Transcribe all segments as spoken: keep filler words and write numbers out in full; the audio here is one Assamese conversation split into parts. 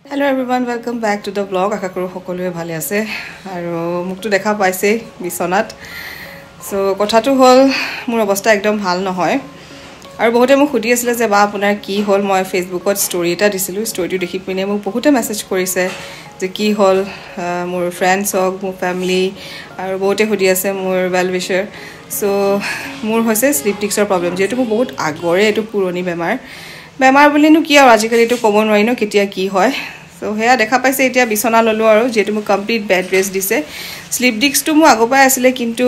Hello everyone, welcome back to the vlog. Aka koro hokolue bhale ase aru muktu dekha paise bisonat. So kotha tu hol mur obosta ekdom bhal nohoy. Aru bohote muk khudi asile je ba apunar ki hol moi Facebook ot story eta disilu story tu dekhi pine muk bohote message korise je ki hol mur friends hok mur family aru bohote khudi ase mur well wisher. So mur hoise sleep discs problem jetu muk bahut agore etu puroni bemar বেমাৰ বুলিনো কি আৰু আজিকালি তো কব নোৱাৰি ন কেতিয়া কি হয় সো হেয়া দেখা পাইছে এতিয়া বিছনা ললো আৰু যেটো মু কমপ্লিট বেড ৰেষ্ট দিছে স্লিপ ডিস্ক তো মু আগপাই আছিল কিন্তু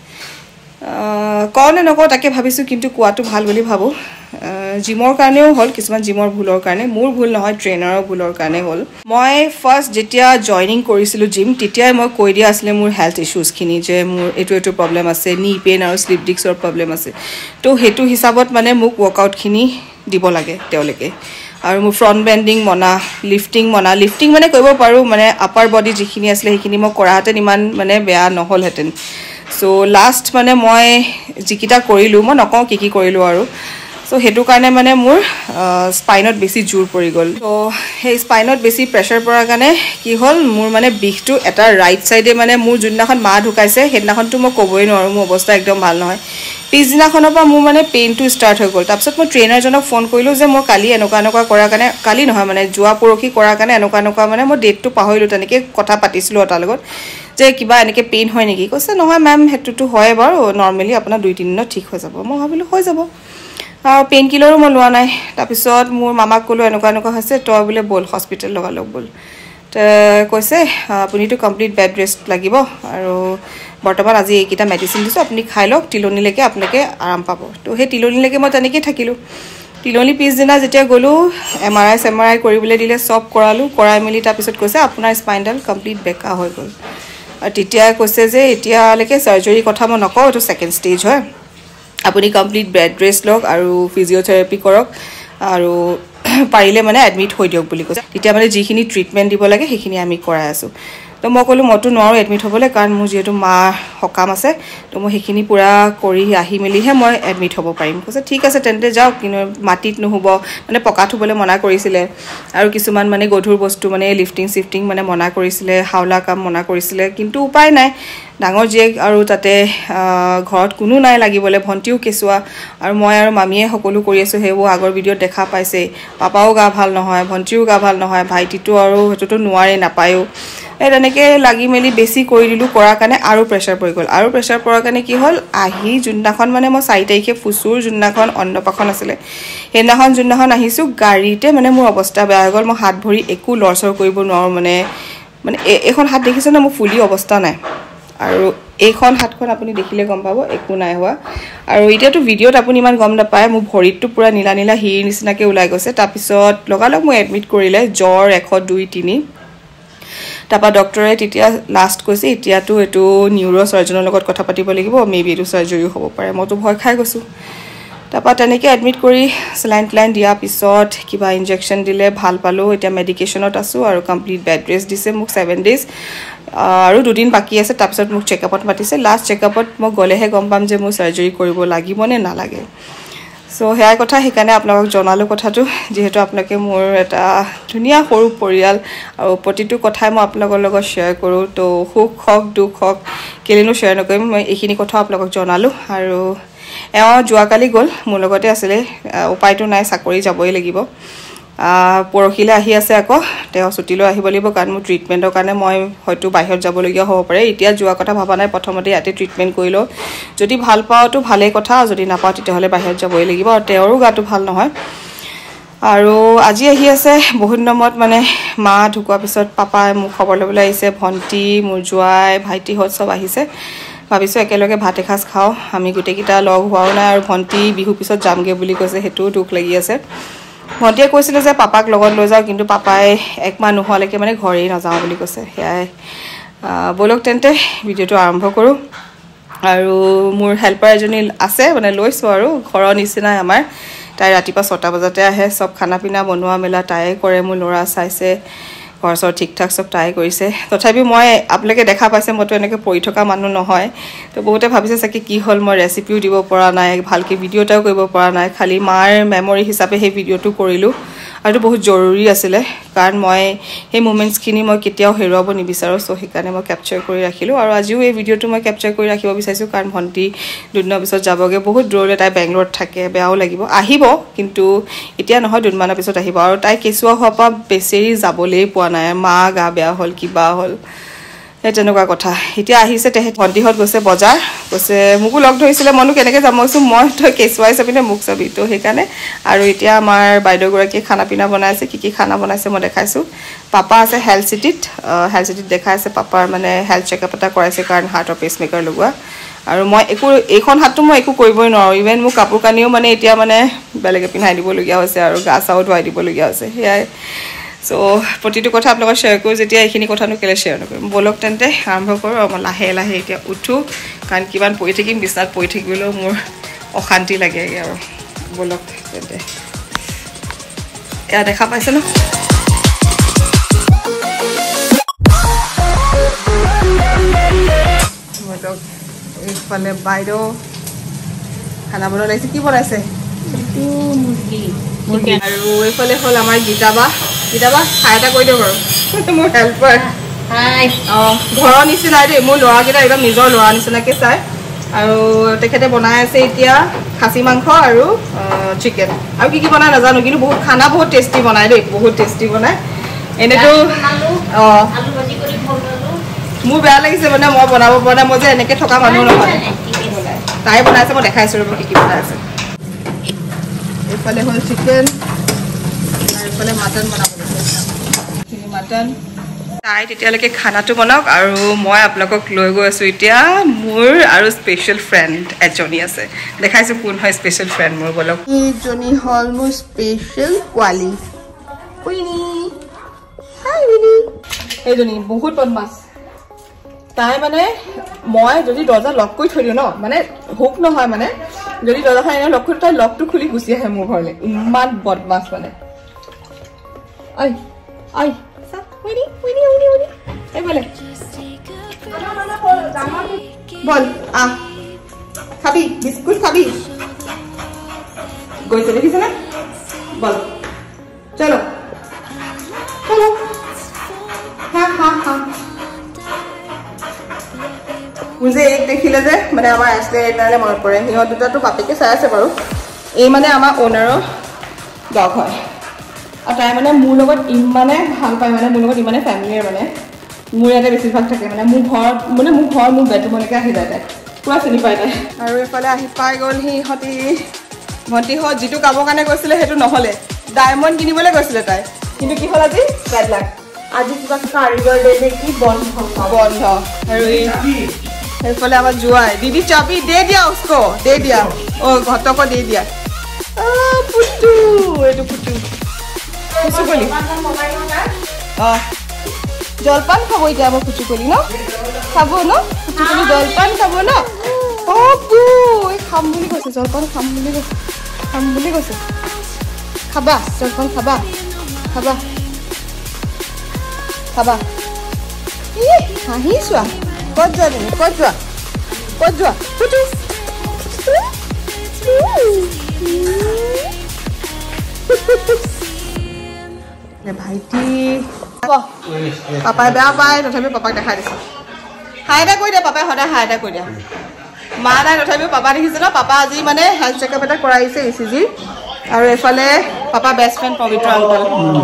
কোনে নক তাকে ভাবিছো কিন্তু কোৱাটো ভাল বুলি ভাবো জিমৰ কাৰণেও হল কিছুমান জিমৰ ভুলৰ কাৰণে মোৰ ভুল নহয় ট্ৰেইনাৰৰ ভুলৰ কাৰণে হল মই ফাৰ্স্ট যেতিয়া জয়নিং কৰিছিলো জিম তেতিয়াই মই কৈ দিয়া আছিল মোৰ হেলথ ইস্যুজ খিনি যে মোৰ এটো এটো প্ৰবলেম আছে নি পেইন আৰু স্লিপ ডিস্কৰ প্ৰবলেম আছে তো হেতু হিচাপত মানে মোক ওয়াৰ্কআউট খিনি দিব লাগে তেওলকে আৰু মোৰ ফ্ৰন্ট বেন্ডিং মনা লিফটিং মনা লিফটিং মানে কৰিব পাৰো মানে আপাৰ বডি যিখিনি আছিল হেখিনি মই কৰাতে ইমান মানে বেয়া নহল হেতেন সো লাষ্ট মানে মই জিকিটা কৰিলো মই নকও কি কি কৰিলো আৰু সো হেতু কাৰণে মানে মোৰ স্পাইনত বেছি জোৰ পৰি গল তো হে স্পাইনত বেছি প্ৰেসাৰ পৰাৰ কাৰণে কি হল মোৰ মানে বিখটো এটা ৰাইট সাইডে মানে মোৰ জুন্নাখন মা ঢুকাইছে হেদনাখন তো মই কবই নোৱাৰো মোৰ অৱস্থা একদম ভাল নহয় পিছদিনাখনৰ পৰা মোৰ মানে পেইন টু ষ্টাৰ্ট হৈ গল তাৰপিছত মই ট্ৰেইনাৰ জনক ফোন কৰিলো যে মই কালি এনেকুৱা এনেকুৱা কৰাৰ কাৰণে কালি নহয় মানে জুৱা পৰখি কৰাৰ কাৰণে এনেকুৱা এনেকুৱা মানে মই ডেটটো পাহৰিলো তেনেকে কথা পাতিছিলো তাৰ লগত যে কিবা এনেকে পেইন হয় নেকি কৈছে নহয় ম্যাম হেতুটো হয় বাৰু নরমালি আপোনাৰ দুই তিন দিনত ঠিক হৈ যাব মই ভাবিলো হৈ যাব আৰু পেইন কিলাৰো মই লোৱা নাই তাৰপিছত মোৰ মামাক কলো এনেকুৱা এনেকুৱা হৈছে তই বলে বল হস্পিটেল লগা লগ বল কৈছে আপুনি তো কমপ্লিট বেড ৰেষ্ট লাগিব আৰু বৰ্তমান আজি এইকিটা মেডিসিন দিছো আপুনি খাই লওক তিলনিলৈকে আপোনাকে আৰাম পাব তো হে তিলনিলৈকে মই তেনেকৈ থাকিলো তিলনি পিছ দিনা যেতিয়া গলো এমআৰআই এমআৰআই কৰিবলৈ দিলে সব কৰালো কৰাই মিলি তাৰ পিছত কৈছে আপোনাৰ স্পাইনডাল কমপ্লিট বেকা হৈ গল আৰু তেতিয়া কৈছে যে এতিয়ালৈকে সাৰ্জাৰী কথা মই নকও এটো সেকেন্ড স্টেজ হয় আপুনি কমপ্লিট বেড ৰেষ্ট লওক আৰু ফিজিওথেৰাপি কৰক আৰু পাৰিলে মানে এডমিট হৈ দিওক বুলি কৈছে তেতিয়া মানে যিখিনি ট্ৰিটমেন্ট দিব লাগে সেইখিনি আমি কৰাই আছো তো মই কলো মটো নোৱাৰো এডমিট হ'বলে কাৰণ মোৰ যেটো মা হকাম আছে তো মই হেখিনি পুৰা কৰি আহি মিলিহে মই এডমিট হ'ব পাৰিম কৈছে ঠিক আছে তেন্তে যাওক কিন্তু মাটিত নহব মানে পকাত হ'বলে মনা কৰিছিলে আৰু কিছুমান মানে গধুৰ বস্তু মানে লিফটিং শিফটিং মানে মনা কৰিছিলে হাওলা কাম মনা কৰিছিলে কিন্তু উপায় নাই ডাঙৰ জিয়েক আৰু তাতে ঘৰত কোনো নাই লাগিবলে ভন্টিও কেছুৱা আৰু মই আৰু মামিয়ে সকলো কৰি আছো হেও আগৰ ভিডিঅ'ত দেখা পাইছে পাপাও গা ভাল নহয় ভন্টিও গা ভাল নহয় ভাইটিটো আৰু হেতুটো নোৱাৰে নাপায়ও এ তেনেকে লাগি মেলি বেছি কৰি দিলু কৰাৰ কাৰণে আৰু প্ৰেসাৰ পৰি গল আৰু প্ৰেসাৰ পৰাৰ কাৰণে কি হল আহি জুন্নাখন মানে মই চাৰি তাৰিখে ফুসুৰ জুন্নাখন অন্নপাখন আছিল হেনাখন জুন্নাখন আহিছো গাড়ীতে মানে মোৰ অৱস্থা বেয়া হৈ গল মই হাত ভৰি একো লৰচৰ কৰিব নোৱাৰো মানে মানে এখন হাত দেখিছ না মোৰ ফুলি অৱস্থা নাই আৰু এইখন হাতখন আপুনি দেখিলে গম পাব একো নাই হোৱা আৰু এতিয়াটো ভিডিঅ'ত আপুনি ইমান গম নাপায় মোৰ ভৰিটো পুৰা নীলা নীলা হিৰ নিচিনাকে ওলাই গৈছে তাৰ পিছত লগালগ মই এডমিট কৰিলে জ্বৰ এক দুই তিনি তাপা ডক্টৰে তেতিয়া লাষ্ট কৈছে এতিয়াটো এটো নিউৰো সাৰ্জনৰ লগত কথা পাতিব লাগিব মেবি এটো সাৰ্জাৰী হ'ব পাৰে মইতো ভয় খাই গৈছো তাপা তেনেকে এডমিট কৰি স্লাইন লাইন দিয়া পিছত কিবা ইনজেকশন দিলে ভাল পালো এতিয়া মেডিকেশনত আছো আৰু কমপ্লিট বেড ৰেষ্ট দিছে মোক সাত ডেজ আৰু দুদিন বাকি আছে তাৰপিছত মোক চেকআপত মাতিছে লাষ্ট চেকআপত মই গলেহে গম পাম যে মোৰ সাৰ্জাৰী কৰিব লাগিব নে নালাগে সো হেয়া কথা হেকানে আপোনাক জনালো কথাটো যেহেতু আপোনাকে মোৰ এটা ধুনিয়া সৰু পৰিয়াল আৰু প্ৰতিটো কথাই মই আপোনাকৰ লগত শেয়াৰ কৰো তো সুখ হক দুখ হক কেলেনো শেয়াৰ নকৰিম মই এইখিনি কথা আপোনাক জনালো আৰু এও জুৱাকালি গল মোৰ লগতে আছিল উপায়টো নাই চাকৰি যাবই লাগিব পৰখিলে আহি আছে আকৌ তেও ছুটিলৈ আহিব লাগিব কাৰণ মোৰ ট্ৰিটমেন্টৰ কাৰণে মই হয়তো বাহিৰত যাব লগিয়া হ'ব পাৰে এতিয়া জুৱা কথা ভাবা নাই প্ৰথমতে ইয়াতে ট্ৰিটমেন্ট কৰিলো যদি ভাল পাওটো ভালে কথা যদি নাপাও তেতিয়া হলে বাহিৰত যাবই লাগিব আৰু তেওৰো গাটো ভাল নহয় আৰু আজি আহি আছে বহুত নম্বৰত মানে মা ঢুকুৱা পিছত পাপাই মোক খবৰ লবলৈ আহিছে ভন্টি মোৰ জুৱাই ভাইটি হত সব আহিছে ভাবিছো একেলগে ভাত এখাস খাও আমি গুটেকিটা লগ হোৱাও নাই আৰু ভন্টি বিহু পিছত যামগে বুলি কৈছে হেতু দুখ লাগি আছে ভন্টিয়ে কৈছিল যে পাপাক লগত লৈ যাও কিন্তু পাপাই এক মাহ নোহোৱালৈকে মানে ঘৰেই নাযাও বুলি কৈছে হেয়াই বলক তেন্তে ভিডিঅ'টো আৰম্ভ কৰো আৰু মোৰ হেল্পাৰ এজনী আছে মানে লৈছো আৰু ঘৰৰ নিচিনা আমাৰ তাই ৰাতিপুৱা ছটা বজাতে আহে সব খানা পিনা বনোৱা মেলা তাই কৰে মোৰ লৰা চাইছে ঘৰসৰ ঠিকঠাক সব তাই কৰিছে তথাপি মই আপোনালোকে দেখা পাইছে মতো এনেকে পৰি থকা মানুহ নহয় তো বহুতে ভাবিছে চাকি কি হল মই ৰেচিপিও দিব পৰা নাই ভালকে ভিডিঅ'টাও কৰিব পৰা নাই খালি মাৰ মেমৰি হিচাপে হে ভিডিঅ'টো কৰিলো আৰু বহুত জৰুৰী আছিলে কাৰণ মই এই মোমেন্টছখিনি মই কেতিয়াও হেৰুৱাব নিবিচাৰোঁ সো সেইকাৰণে মই কেপচাৰ কৰি ৰাখিলোঁ আৰু আজিও এই ভিডিঅ'টো মই কেপচাৰ কৰি ৰাখিব বিচাৰিছোঁ কাৰণ ভণ্টি দুদিনৰ পিছত যাবগৈ বহুত দূৰলৈ তাই বেংগলোৰত থাকে বেয়াও লাগিব আহিব কিন্তু এতিয়া নহয় দুদিনমানৰ পিছত আহিব আৰু তাই কেঁচুৱা হোৱাৰ পৰা বেচেৰি যাবলৈ পোৱা নাই মা গা বেয়া হ'ল কিবা হ'ল এই তেনেকুৱা কথা এতিয়া আহিছে তেহে ভণ্টিহঁত গৈছে বজাৰ গৈছে মোকো লগ ধৰিছিলে মইনো কেনেকৈ যাম মই কৈছোঁ মই তই কেঁচুৱাই চাবি নে মোক চাবি তো সেইকাৰণে আৰু এতিয়া আমাৰ বাইদেউগৰাকীয়ে খানা পিনা বনাই আছে কি কি খানা বনাইছে মই দেখাইছোঁ পাপা আছে হেল্থ চিটিত হেল্থ চিটিত দেখাই আছে পাপাৰ মানে হেল্থ চেকআপ এটা কৰাইছে কাৰণ হাৰ্টৰ পেচমেকাৰ লগোৱা আৰু মই একো এইখন হাতটো মই একো কৰিবই নোৱাৰোঁ ইভেন মোৰ কাপোৰ কানিও মানে এতিয়া মানে বেলেগে পিন্ধাই দিবলগীয়া হৈছে আৰু গা চাও ধুৱাই দিবলগীয়া হৈছে সেয়াই সো প্ৰতিটো কথা আপোনালোকৰ শ্বেয়াৰ কৰোঁ যেতিয়া এইখিনি কথানো কেলৈ শ্বেয়াৰ নকৰিম ব'লক তেন্তে আৰম্ভ কৰোঁ আৰু মই লাহে লাহে এতিয়া উঠোঁ কাৰণ কিমান পৰি থাকিম বিচনাত পৰি থাকিবলৈও মোৰ অশান্তি লাগে আৰু ব'লক তেন্তে এয়া দেখা পাইছে ন ব'লক এইফালে বাইদেউ খানা বনাব লাগিছে কি বনাইছে আৰু এইফালে হ'ল আমাৰ গীতাবা গীতাবা খাই এটা কৈ দিওঁ বাৰু মোৰ হেল্পাৰ অঁ ঘৰৰ নিচিনাই দেই মোৰ ল'ৰাকেইটা একদম নিজৰ ল'ৰা নিচিনাকৈ চাই আৰু তেখেতে বনাই আছে এতিয়া খাচী মাংস আৰু চিকেন আৰু কি কি বনাই নাজানো কিন্তু বহুত খানা বহুত টেষ্টি বনায় দেই বহুত টেষ্টি বনায় এনেতো অঁ মোৰ বেয়া লাগিছে মানে মই বনাব পৰা নাই মই যে এনেকৈ থকা মানুহ নহয় তাই বনাইছে মই দেখাইছোঁ ৰ'ব কি কি বনাই আছে এইফালে হ'ল চিকেন এইফালে মাটন বনাব চিকেন মাটন তাই তেতিয়ালৈকে খানাটো বনাওক আৰু মই আপোনালোকক লৈ গৈ আছোঁ এতিয়া মোৰ আৰু স্পেচিয়েল ফ্ৰেণ্ড এজনী আছে দেখাইছোঁ কোন হয় স্পেচিয়েল ফ্ৰেণ্ড মোৰ বলক এইজনী হ'ল মোৰ স্পেচিয়েল পোৱালি এইজনী বহুত বদমাছ তাই মানে মই যদি দৰ্জা লক কৰি থৈ দিওঁ ন মানে হুক নহয় মানে যদি দৰ্জাখন এনে লক কৰি তাই লকটো খুলি গুচি আহে মোৰ ঘৰলৈ ইমান বদমাছ মানে ঐ ঐ বল আহ খাবি বিস্কুট খাবি গৈছে দেখিছে না বল চলো চলো হা হা হা মোৰ যে এক দেখিলে যে মানে আমাৰ আছিলে এইকাৰণে মনত পৰে সিহঁত দুটাতো বাপেকে চাই আছে বাৰু এই মানে আমাৰ অ'নাৰৰ ডগ হয় আৰু তাই মানে মোৰ লগত ইমানে ভাল পায় মানে মোৰ লগত ইমানে ফেমিলিৰ মানে মোৰ ইয়াতে বেছিভাগ থাকে মানে মোৰ ঘৰত মানে মোৰ ঘৰ মোৰ বেডৰুমলৈকে আহি যায় তাই পুৰা চিনি পাই তাই আৰু এইফালে আহি পাই গ'ল সিহঁতি ভণ্টিহঁত যিটো কামৰ কাৰণে গৈছিলে সেইটো নহ'লে ডায়মণ্ড কিনিবলৈ গৈছিলে তাই কিন্তু কি হ'ল আজি বেড লাক আজি কিবা কাৰিকৰ ডে নে কি বন্ধ বন্ধ আৰু এই সেইফালে আমাৰ জোৱাই দিদি চাবি দে দিয়া উসকো দে দিয়া অ ঘটকো দে দিয়া পুটু এইটো পুটু পুচুকলি অঁ জলপান খাব এতিয়া আমাৰ পুচুকলি ন খাব ন পুচুকলি জলপান খাব ন অঁ বু এই খাম বুলি কৈছে জলপান খাম বুলি কৈছে খাম বুলি কৈছে খাবা জলপান খাবা খাবা খাবা ই হাঁহি চোৱা ক'ত যোৱা তুমি ক'ত যোৱা ক'ত যোৱা পুটু ভাইটি পাপাই বেয়া পায় তথাপিও পাপাক দেখাই দিছে হাই এটা কৈ দিয়া পাপাই সদায় হাই এটা কৈ দিয়া মা নাই তথাপিও পাপা দেখিছে ন পাপা আজি মানে হেল্থ চেকআপ এটা কৰাইছে ই চি জি আৰু এইফালে papa best friend Pabitra uncle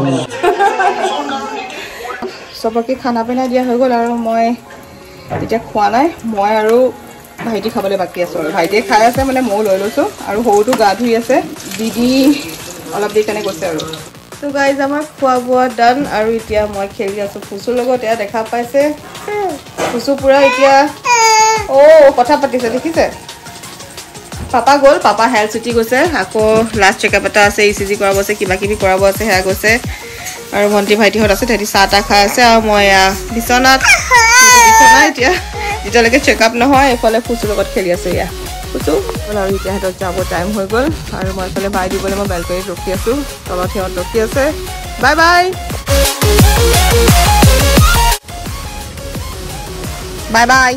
চবকে খানা পিনা দিয়া হৈ গ'ল আৰু মই এতিয়া খোৱা নাই মই আৰু ভাইটি খাবলৈ বাকী আছোঁ আৰু ভাইটিয়ে খাই আছে মানে ময়ো লৈ লৈছোঁ আৰু সৰুটো গা ধুই আছে দিদি অলপ দেৰি কাৰণে গৈছে আৰু তো গাইজ আমাৰ খোৱা বোৱা ডান আৰু এতিয়া মই খেলি আছোঁ ফুচুৰ লগত এয়া দেখা পাইছে ফুচু পূৰা এতিয়া অ' কথা পাতিছে দেখিছে পাপা গ'ল পাপা হেল্থ চিটি গৈছে আকৌ লাষ্ট চেকআপ এটা আছে ই চি জি কৰাব আছে কিবা কিবি কৰাব আছে সেয়া গৈছে আৰু ভণ্টি ভাইটিহঁত আছে তাহাঁতি চাহ তাহ খাই আছে আৰু মই এয়া বিচনাত বিচনা এতিয়া যেতিয়ালৈকে চেকআপ নহয় এইফালে ফুচুৰ লগত খেলি আছোঁ এয়া ফুচু আৰু এতিয়া সিহঁতক যাব টাইম হৈ গ'ল আৰু মই এইফালে বাই দিবলৈ মই বেলকনিত ৰখি আছোঁ তলত সিহঁত ৰখি আছে bye bye bye bye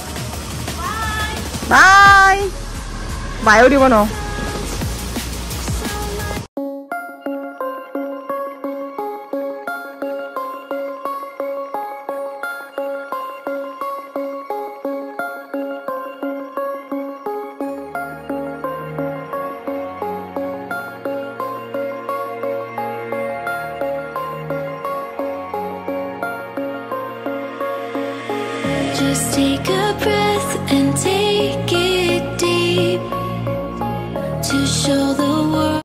bye বায়ো দিব ন Just take a breath and take it deep.